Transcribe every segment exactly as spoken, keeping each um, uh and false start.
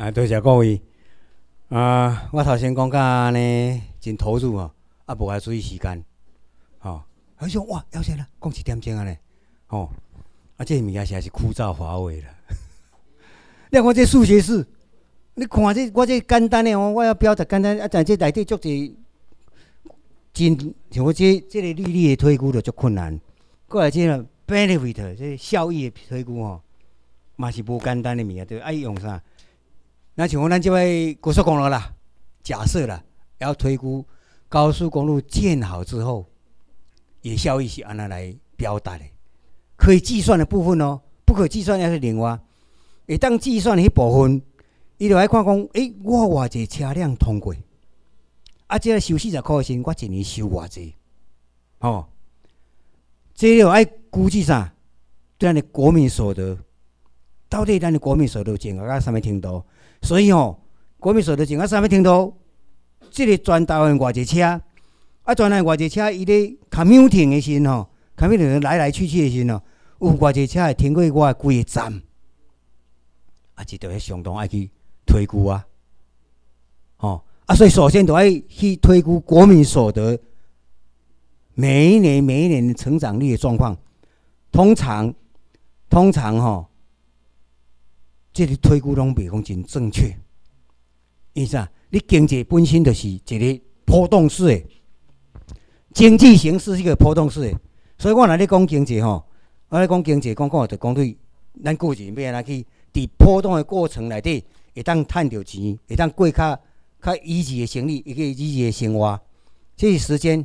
啊，多谢各位。啊，我头先讲到安尼真投入哦，啊，无爱注意时间，吼、哦。我想哇，要先啦，讲一点钟安尼，吼、哦。啊，这物件实在是枯燥乏味啦。你看这数学式，你看这我这简单的哦，我要表达简单，啊，但这内底足侪真像我这这个利率的推估就足困难。过来这个 benefit 这效益的推估吼，嘛是无简单的物件，对，爱用啥？那像我咱这位高速公路啦，假设啦，要推估高速公路建好之后，也效益是安那来表达的。可以计算的部分哦，不可计算也是另外。会当计算的迄部分，伊就来看讲，诶、欸，我偌济车辆通过，啊，这个收四十块的时，我一年收偌济？哦，这就爱估计啥？对咱的国民所得，到底咱的国民所得增加到什么程度？所以吼，国民所得增加到什么程度？这个全台湾偌济车，啊，全台湾偌济车，伊咧 commuting 的时吼 ，commuting 来来去去的时吼，有偌济车会停过我的几个站，啊，这就相当爱去推估啊，吼、哦、啊，所以首先就爱去推估国民所得每一年每一年的成长率的状况，通常通常吼、哦。这个推估拢袂讲真正确，因为啥？你经济本身就是一个波动式的，经济形势是一个波动式的，所以我若咧讲经济吼，我咧讲经济，讲讲就讲对咱个人要安怎去伫波动的过程内底，会当赚到钱，会当过较较以前的生理，一个以前的生活，这是时间，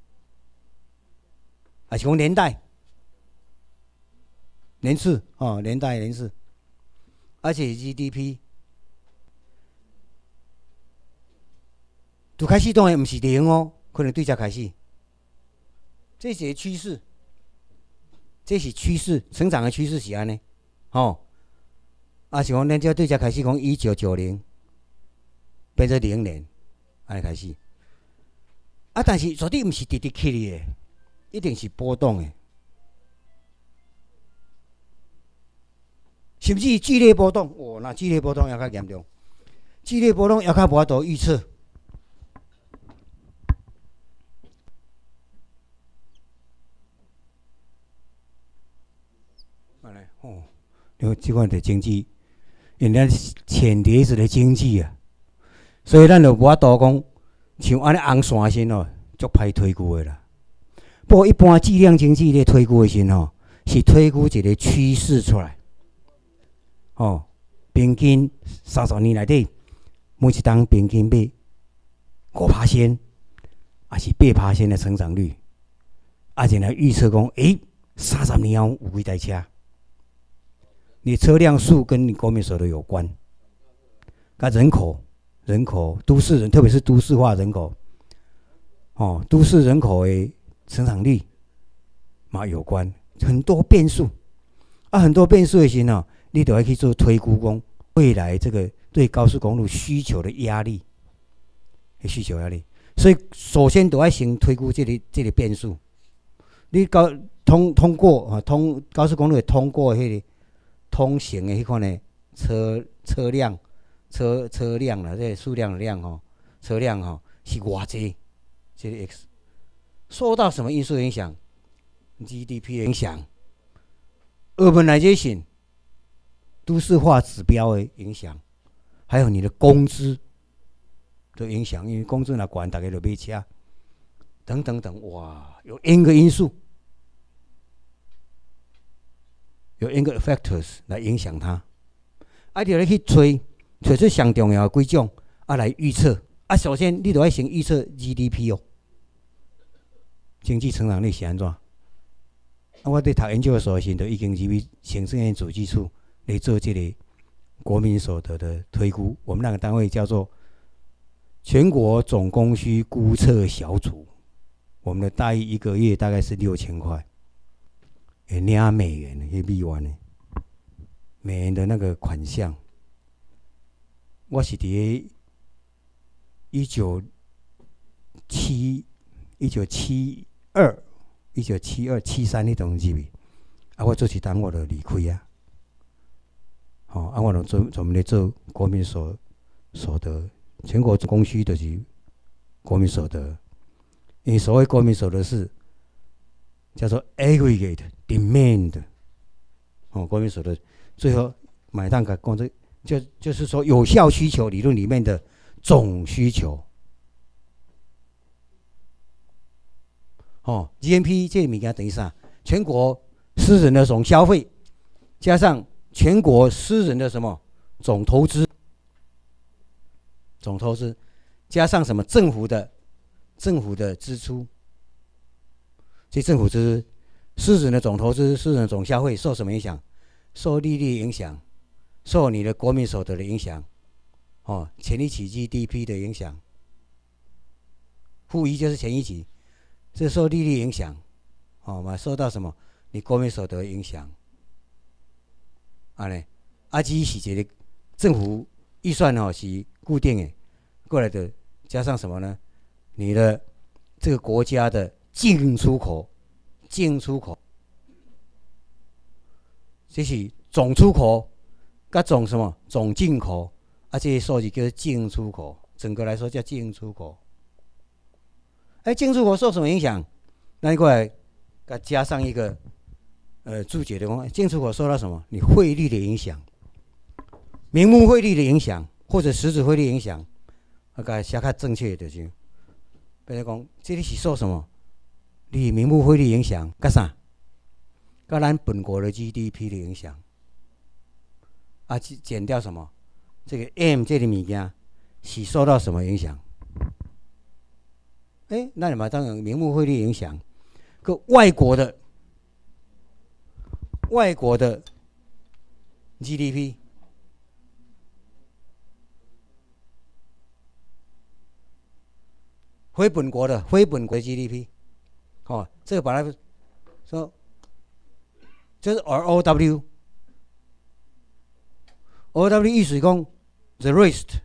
还是讲年代、年次哦，年代年次。而且 G D P 拄开始当然毋是零哦，可能对才开始。这是趋势，这是趋势，成长的趋势是安尼，吼。啊，是讲咱这对才开始讲一九九零变成零年，安尼开始。啊，但是绝对毋是直直起的，一定是波动的。甚至剧烈波动，哦，那剧烈波动还较严重，剧烈波动还较无法度预测。安尼哦，因为即款的经济，因咱浅碟子的经济啊，所以咱就无法度讲像安尼红线线哦，足歹推估的啦。不过一般计量经济咧推估的时吼，是推估一个趋势出来。哦，平均三十年内底，每一档平均要五趴先，还是八趴先的成长率，啊，然后预测讲，诶、欸，三十年后有几台车？你车辆数跟你国民所得有关，跟人口、人口、都市人，特别是都市化人口，哦，都市人口的成长率嘛有关，很多变数，啊，很多变数的时候。你都要去做推估，讲未来这个对高速公路需求的压力，需求压力。所以首先都要先推估这个这个变数。你高通通过啊，通高速公路通过迄个通行的迄款的车车辆车车辆啦，这个数量的量吼，车辆吼是偌济？这个 X 受到什么因素影响 ？G D P 的影响 ，urbanization。都市化指标的影响，还有你的工资的影响，因为工资若高，大家就买车，等等等，哇，有 N 个因素，有 N 个 factors 来影响它。啊，你来去找，找出上重要的几种，啊来预测。啊，首先你就要先预测 G D P 哦，经济成长率是安怎？啊，我伫读研究所的时候，就已经入去行政院主计处。来做这个国民所得的推估，我们那个单位叫做全国总供需估测小组。我们的待遇一个月大概是六千块，诶，领美元的，迄美元的，美元的那个款项。我是伫一九七一九七二、一九七二、七三那种入去，啊，我做一单我就离开啊。 吼、哦，啊，我拢专专门咧做国民所所得，全国供需就是国民所得。因为所谓国民所得是叫做 aggregate demand， 哦，国民所得最后买单个讲这就就是说有效需求理论里面的总需求。哦 ，G N P 这个物件等于啥？全国私人的总消费加上全国私人的什么总投资，总投资加上什么政府的政府的支出，这政府支出、私人的总投资、私人的总消费受什么影响？受利率影响，受你的国民所得的影响，哦，前一期 G D P 的影响，负一就是前一期，这受利率影响，哦嘛，受到什么？你国民所得影响，安尼，啊，这是一个政府预算哦是固定的，过来的加上什么呢？你的这个国家的进出口，进出口，这是总出口，跟总什么总进口，啊，这些数字叫做进出口，整个来说叫进出口。哎，进出口受什么影响？那你过来，再加上一个呃注解的讲，进出口受到什么？你汇率的影响，名目汇率的影响，或者实质汇率影响，啊，个写较正确的就。比如讲，这里是受什么？你名目汇率影响，干啥？跟咱本国的 G D P 的影响。啊，减掉什么？这个 M 这个物件是受到什么影响？哎、欸，那你嘛当然名目汇率影响，个外国的外国的 G D P。非本国的非本国 G D P， 哦，这个把它说，就是 R O W，R O W 意思讲 the rest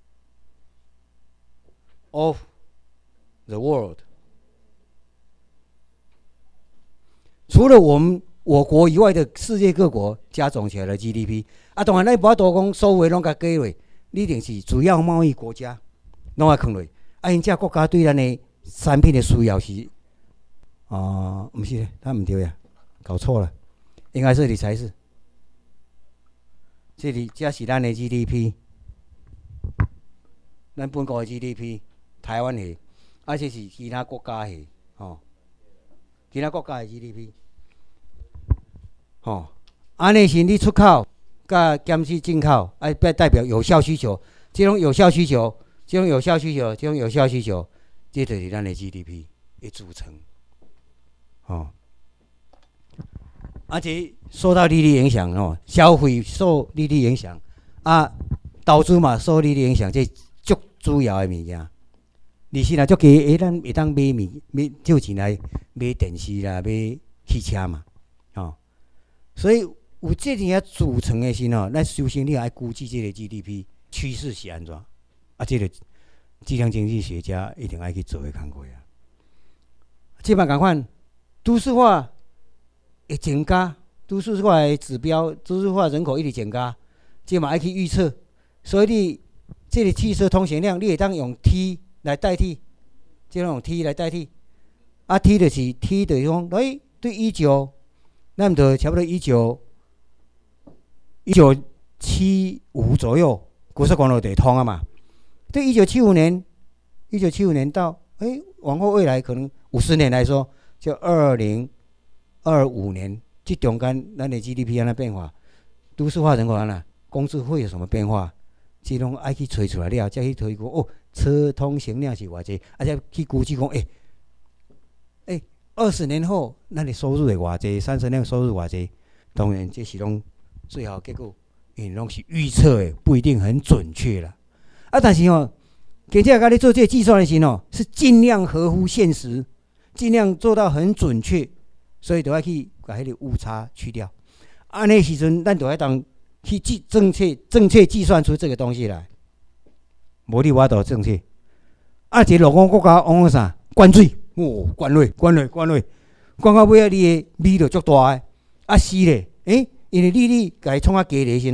of the world， 除了我们我国以外的世界各国加总起来的 G D P， 啊，当然咱无多讲所有拢甲加落，你一定是主要贸易国家拢爱放落。啊，因这国家对咱的产品的需要是，啊、呃，不是，他唔对呀，搞错了，应该这里才是，这里这是咱的 G D P， 咱本国的 G D P， 台湾的，而且是其他国家的，哦，其他国家的 G D P， 哦，安尼是你出口，甲减去进口，哎，代表有效需求，这种有效需求。这种有效需求，这种有效需求，这就是咱的 G D P 的组成，哦。而且受到利率影响哦，消费受利率影响，啊，投资嘛受利率影响，这足主要的物件。利息啦，足低，诶，咱会当买物买借钱来买电视啦，买汽车嘛，哦。所以有这些组成的时候，咱首先你要估计这个 G D P 趋势是安怎。啊，这个计量经济学家一定爱去做的工作啊。即摆共款，都市化会增加，都市化的指标，都市化人口一直增加，即嘛爱去预测。所以你这个汽车通行量，你会当用 T 来代替，即用 T 来代替。啊 ，T 就是 T 就是讲，哎，对一九，咱就差不多一九一九七五左右，高速公路就通啊嘛。对一九七五年，一九七五年到哎、欸，往后未来可能五十年来说，就二零二五年，这中间咱的 G D P 安那变化，都市化人口安那，工资会有什么变化？这拢爱去找出来了，再去推估哦，车通行量是偌济，啊，再去估计讲，哎、欸，哎，二十年后咱的收入会偌济，三十年收入偌济，当然这是拢最好结果，因为拢是预测的，不一定很准确啦。啊，但是哦，经济学家咧做这个计算的时候，是尽量合乎现实，尽量做到很准确，所以都要去把迄个误差去掉。安尼时阵，咱就要当去计正确、正确计算出这个东西来。无你我都正确。啊，一个陆港国家往啥灌水，哦，灌落、灌落、灌落，灌到尾啊，你的米就足大个。啊是咧，诶、欸，因为利率甲伊创啊低咧时候，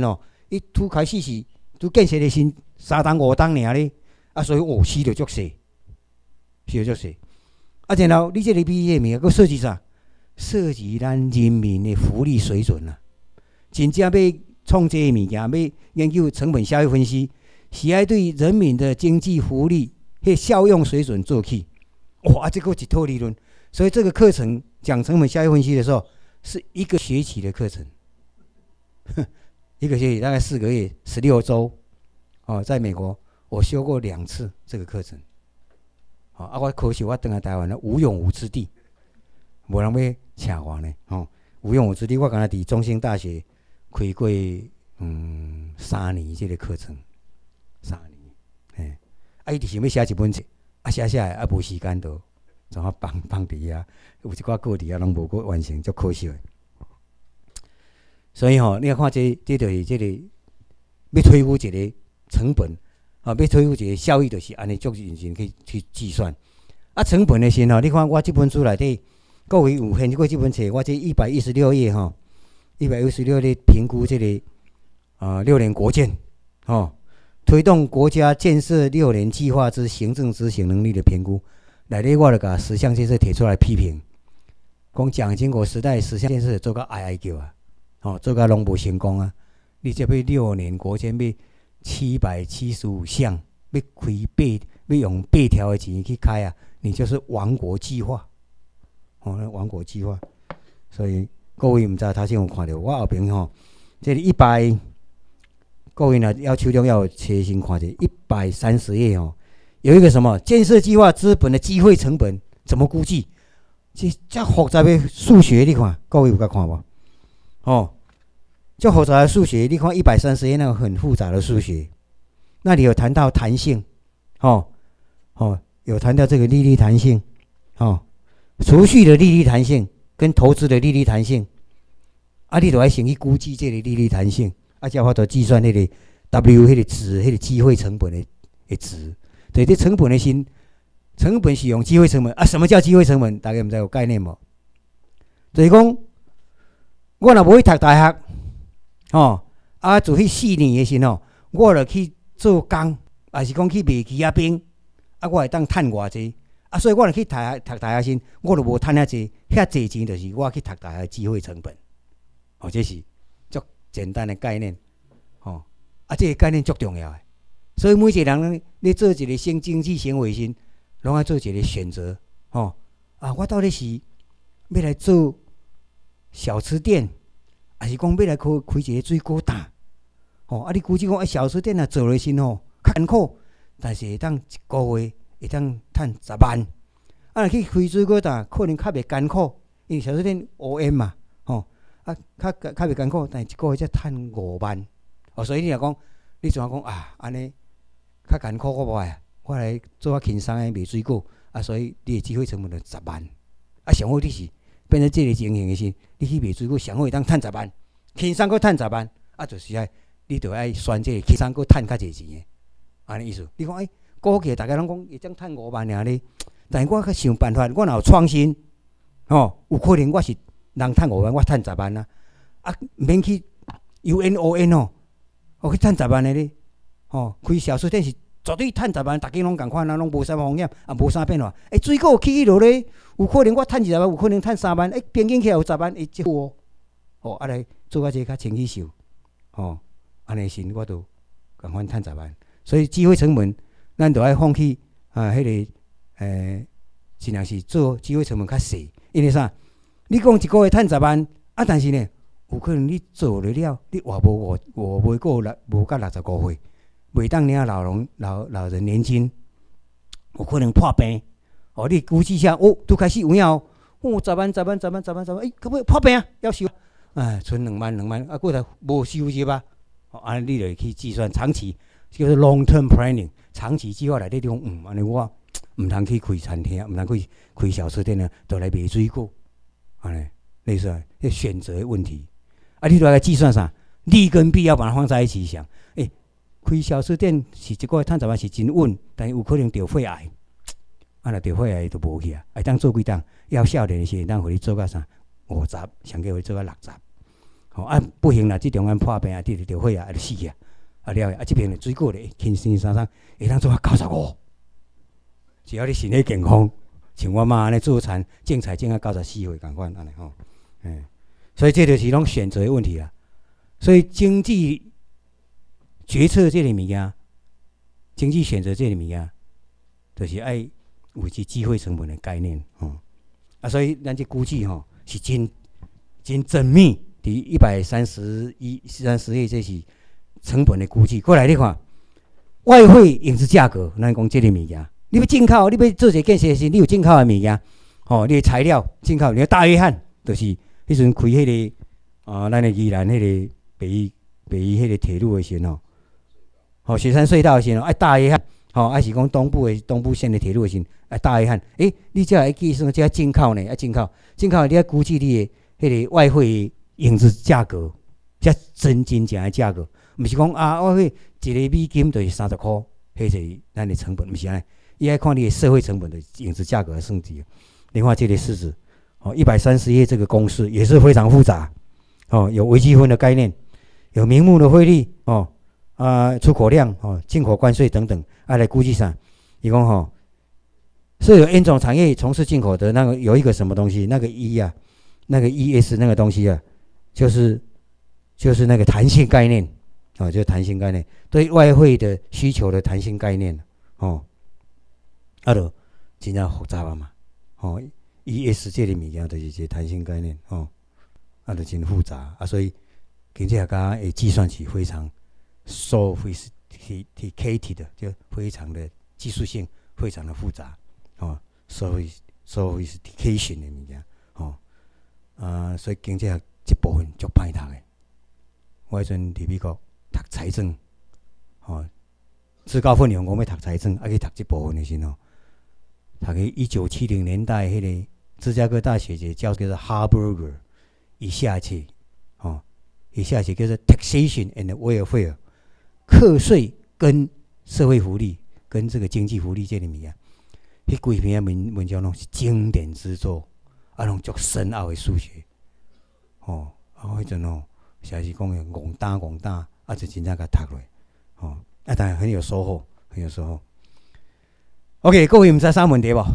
伊拄开始是拄建设的新三档五档尔咧，啊，所以哦，死着足细，死着足细。啊，然后你这个毕业物件，佮涉及啥？涉及咱人民的福利水准啊！真正要创这个物件，要研究成本效益分析，是爱对人民的经济福利迄效用水准做起。哇，啊，这个一套理论，所以这个课程讲成本效益分析的时候，是一个学期的课程，一个学期大概四个月，十六周。哦，在美国我修过两次这个课程。哦，啊，我可惜我回来台湾了，无用武之地，无人要请我呢。哦，无用武之地，我刚才伫中兴大学开过嗯三年这个课程，三年。嘿，啊，伊就是要写一本册，啊写写啊无时间都，怎啊放放伫遐，有一寡个伫遐拢无过完成，足可惜的。所以吼、哦，你看这这就是这个要推估一个成本。啊，要推估一个效益，就是安尼足认真去去计算。啊，成本的时候，你看我这本书内底，各位有看过这本册，我这一百一十六页吼，一百一十六页评估这个啊、呃、六年国建，哦，推动国家建设六年计划之行政执行能力的评估，内底我就把十项建设提出来批评，讲蒋经国时代十项建设做到哀哀叫啊，哦，做到拢无成功啊，你这要六年国建要七百七十五项，要开八，要用八条的钱去开啊，你就是亡国计划，哦，亡国计划。所以各位唔知头先有看到，我后边吼，这里一百，各位呢要求中要切心看者，一百三十页哦，有一个什么建设计划资本的机会成本怎么估计？这这复杂的数学，你看，各位有甲看无？哦。就复杂的数学，你看一百三十页那个很复杂的数学，那里有谈到弹性，哦哦，有谈到这个利率弹性，哦，储蓄的利率弹性跟投资的利率弹性，啊，你都要先去估计这个利率弹性，啊，才法度计算那个 W 那个值，那个机会成本的的值。对，这成本的心，成本是用机会成本啊？什么叫机会成本？大家唔知有概念无？就是讲，我若无去读大学。哦，啊，做迄四年的时候，我著去做工，还是讲去卖鸡仔饼，啊，我会当趁偌济，啊，所以我著去读读大学时，我著无趁遐济，遐济钱就是我去读大学的机会成本。哦，这是足简单的概念，哦，啊，这个概念足重要的，所以每一个人咧做一个新经济行为时，拢要做一个选择，哦，啊，我到底是要来做小吃店？还是讲要来开开一个水果摊，吼、哦！啊，你估计讲啊，小吃店啊做落时吼，较艰苦，但是会当一个月会当赚十万。啊，若去开水果摊，可能较袂艰苦，因为小吃店 O M 嘛，吼、哦！啊，较较袂艰苦，但是一个月才赚五万。哦，所以你若讲，你怎啊讲啊？安尼较艰苦我无爱，我来做较轻松的卖水果，啊，所以你的机会成本就十万。啊，上好你是。变成这个情形的时，你去卖水果，上好会当赚十万，轻松搁赚十万，啊，就是爱你着爱选这个轻松搁赚较济钱的，安尼意思。你讲诶，估计大家拢讲会当赚五万尔咧，但是我较想办法，我若有创新，吼、哦，有可能我是人赚五万，我赚十万啊，啊，免去 U N O N 哦，我去赚十万的咧，吼、哦，开小吃店是。绝对赚十万，大家拢共款，咱拢无啥风险，也无啥变化。诶、欸，水果起落咧，有可能我赚二十万，有可能赚三万，诶、欸，平均起来有十万，诶、欸，即好哦。哦，啊来做啊这较清气秀，哦，安尼时我都共款赚十万。所以机会成本，咱就爱放弃啊，迄、那个诶，尽量是做机会成本较细。因为啥？你讲一个月赚十万，啊，但是呢，有可能你做了了，你活无五活袂过六，无到六十五岁。袂当领老人老老人年金，有可能破病。哦，你估计下，哦，拄开始有影哦，哦，十万、十万、十万、十万、十万，诶、欸，可不破病啊？要收，哎，存两万、两万，啊，过来无收入吧？哦，安尼你就去计算长期，叫做 long term planning， 长期计划内底讲，嗯，安尼我毋通去开餐厅，毋通去开小吃店啊，就来卖水果，安尼类似啊，要选择的问题。啊，你都来计算啥？利跟弊要把它放在一起想，诶、欸。开小吃店是一个月赚十万是真稳，但有可能得肺癌，啊，若得肺癌就无去啊。会当做几档，要少年的时，当互你做到啥五十，上个月做到六十， 吼、哦、啊不行啦，即中间破病啊，得着血啊，啊就死去啊，啊了啊，即边的水果咧，轻轻松松会当做啊九十五，只要你身体健康，像我妈安尼做餐，种菜种啊九十四岁共款安尼吼，嗯，所以这就是种选择的问题啦。所以经济决策这个物件，经济选择这个物件，就是爱有一机会成本的概念吼、哦。啊，所以咱这估计吼、哦、是真真缜密。伫一百三十一、三十页，这是成本的估计。过来你看，外汇影子价格，咱讲这个物件，你要进口，你要做一个建设时，你有进口的物件，吼、哦，你的材料进口，你的大约翰，就是迄阵开迄、那个啊，咱的宜兰迄个北北宜迄个铁路的时候，吼、哦，雪山隧道的时候，爱大约翰，吼、哦，还是讲东部的东部线的铁路的时候，爱大约翰，诶，你才会计算这进口呢，啊进口，进口你要估计你的迄个外汇影子价格，这真真正的价格，毋是讲啊，我迄一个美金就是三十块，迄是咱的成本，毋是安尼。伊爱看你的社会成本的影子价格的算计。另外，这个式子，哦，一百三十页这个公式也是非常复杂，哦，有微积分的概念，有名目的汇率，哦，啊，出口量，哦，进口关税等等，啊，来估计上，伊讲吼，是有 N 种产业从事进口的那个有一个什么东西，那个 E 啊，那个 E S 那个东西啊。就是就是那个弹性概念，哦，就是弹性概念，对外汇的需求的弹性概念，哦，啊，就真正复杂嘛，哦 ，E S 这个物件就是这弹性概念，哦，啊，就真复杂啊，所以经济学家的计算器非常 sophisticated， 就非常的技术性，非常的复杂，哦 ，sophistication 的物件，哦，啊，所以经济学这部分足歹读的。我迄阵伫美国读财政，吼、哦，自告奋勇讲要读财政，啊去读这部分的时候，读个一九七零年代迄个芝加哥大学一个教授叫做 Harburger， 伊写册，吼、哦，伊写册叫做 Taxation and Welfare， 课税跟社会福利跟这个经济福利这里面啊，迄几篇文文章拢是经典之作，啊，拢足深奥的数学。哦，啊，迄阵哦，实在是讲诶，戆打戆打，啊，就真正甲读落，吼、哦，啊，但系很有收获，很有收获。OK， 各位毋知啥问题无？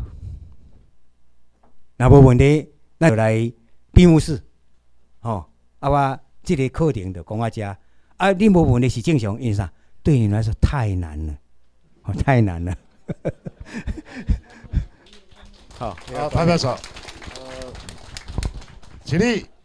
若无问题，咱就来闭幕式，吼、哦，啊，我即个课程就讲到遮，啊，你无问题是正常，因为啥？对你来说太难了，哦，太难了。 好，好，拍拍手。呃，起立。